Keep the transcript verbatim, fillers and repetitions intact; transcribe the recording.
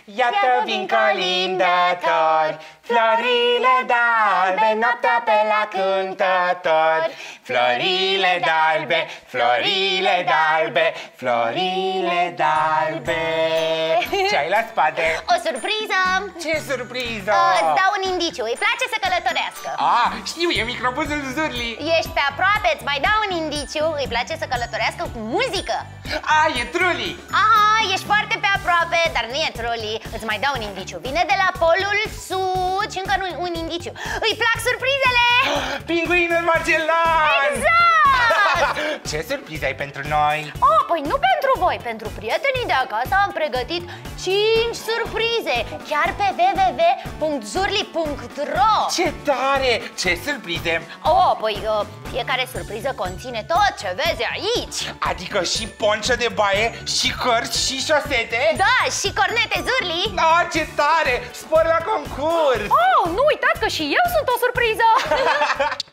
Iată vin colindători, florile d'albe, noaptea pe la cântători. Florile d'albe, florile d'albe, florile d'albe. Ce ai la spate? O surpriză! Ce surpriză! Uh, îți dau un indiciu, îi place să călătorească. Ah, știu, e microbuzul Zurli. Ești pe aproape, îți mai dau un indiciu, îi place să călătorească cu muzică. Ah, e Truli. Aha, ești foarte pe aproape, dar nu e Truli. Îți mai dau un indiciu, vine de la polul sud și încă nu un indiciu. Îi plac surprizele! Pinguinul Magellan! Exact! Ce surpriză ai pentru noi? Oh, păi nu pentru voi, pentru prietenii de acasă am pregătit cinci surprize, chiar pe w w w punct zurli punct r o. Ce tare! Ce surprize! Oh, păi uh, fiecare surpriză conține tot ce vezi aici. Adică și poncio de baie, și cărți, și șosete? Da, și cornete Zurli. Ah, ce tare! Spor la concurs! Oh, nu uitați că și eu sunt o surpriză.